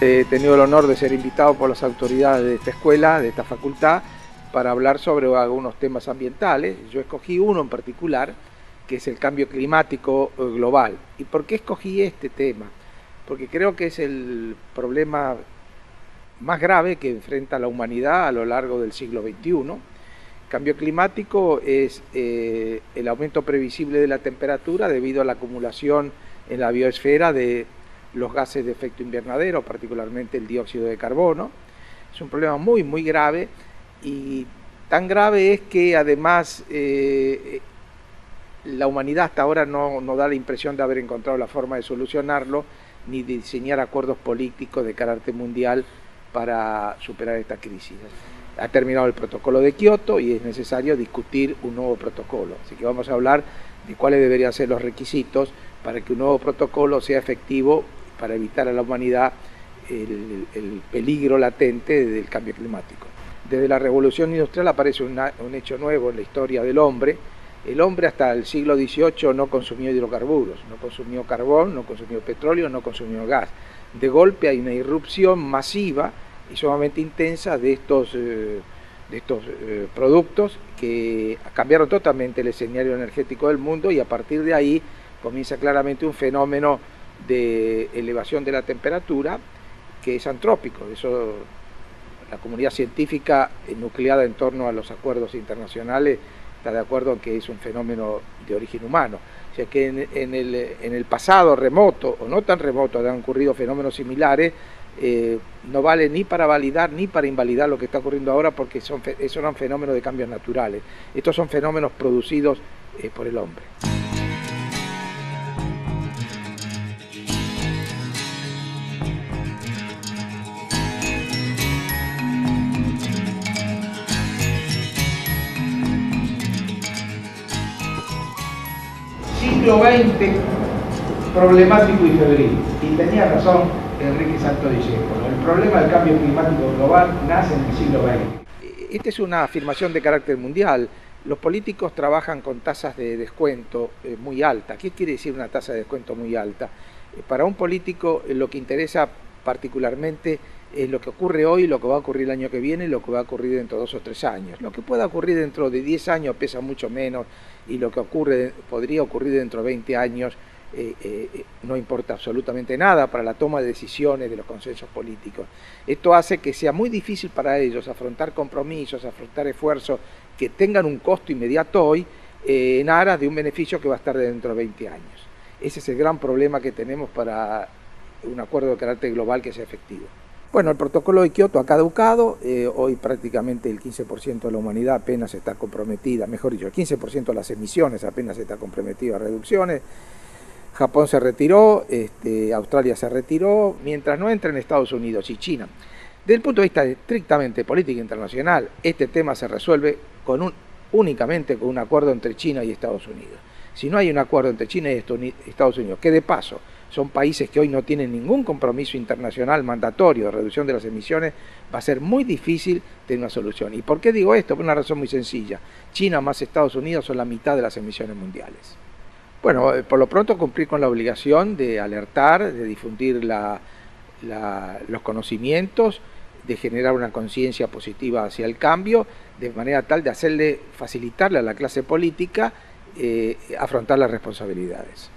He tenido el honor de ser invitado por las autoridades de esta escuela, de esta facultad, para hablar sobre algunos temas ambientales. Yo escogí uno en particular, que es el cambio climático global. ¿Y por qué escogí este tema? Porque creo que es el problema más grave que enfrenta la humanidad a lo largo del siglo XXI. Cambio climático es el aumento previsible de la temperatura debido a la acumulación en la biosfera de los gases de efecto invernadero, particularmente el dióxido de carbono. Es un problema muy grave, y tan grave es que además la humanidad hasta ahora no da la impresión de haber encontrado la forma de solucionarlo, ni de diseñar acuerdos políticos de carácter mundial para superar esta crisis. Ha terminado el protocolo de Kioto y es necesario discutir un nuevo protocolo. Así que vamos a hablar de cuáles deberían ser los requisitos para que un nuevo protocolo sea efectivo para evitar a la humanidad el peligro latente del cambio climático. Desde la revolución industrial aparece un hecho nuevo en la historia del hombre. El hombre hasta el siglo XVIII no consumió hidrocarburos, no consumió carbón, no consumió petróleo, no consumió gas. De golpe hay una irrupción masiva y sumamente intensa de estos productos que cambiaron totalmente el escenario energético del mundo, y a partir de ahí comienza claramente un fenómeno de elevación de la temperatura que es antrópico. Eso, la comunidad científica nucleada en torno a los acuerdos internacionales está de acuerdo en que es un fenómeno de origen humano. O sea que en el pasado remoto o no tan remoto han ocurrido fenómenos similares. No vale ni para validar ni para invalidar lo que está ocurriendo ahora, porque esos son fenómenos de cambios naturales. Estos son fenómenos producidos por el hombre. Siglo XX problemático y febril. Y tenía razón Enrique Santo Discépolo. El problema del cambio climático global nace en el siglo XX. Esta es una afirmación de carácter mundial. Los políticos trabajan con tasas de descuento muy altas. ¿Qué quiere decir una tasa de descuento muy alta? Para un político lo que interesa particularmente es lo que ocurre hoy, lo que va a ocurrir el año que viene y lo que va a ocurrir dentro de 2 o 3 años. Lo que pueda ocurrir dentro de 10 años pesa mucho menos, y lo que podría ocurrir dentro de 20 años no importa absolutamente nada para la toma de decisiones de los consensos políticos. Esto hace que sea muy difícil para ellos afrontar compromisos, afrontar esfuerzos que tengan un costo inmediato hoy en aras de un beneficio que va a estar dentro de 20 años. Ese es el gran problema que tenemos para un acuerdo de carácter global que sea efectivo. Bueno, el protocolo de Kioto ha caducado. Hoy prácticamente el 15% de la humanidad apenas está comprometida, mejor dicho, el 15% de las emisiones apenas está comprometido a reducciones. Japón se retiró, Australia se retiró, mientras no entren Estados Unidos y China. Desde el punto de vista estrictamente política internacional, este tema se resuelve únicamente con un acuerdo entre China y Estados Unidos. Si no hay un acuerdo entre China y Estados Unidos, que de paso son países que hoy no tienen ningún compromiso internacional mandatorio de reducción de las emisiones, va a ser muy difícil tener una solución. ¿Y por qué digo esto? Por una razón muy sencilla. China más Estados Unidos son la mitad de las emisiones mundiales. Bueno, por lo pronto cumplir con la obligación de alertar, de difundir los conocimientos, de generar una conciencia positiva hacia el cambio, de manera tal de facilitarle a la clase política afrontar las responsabilidades.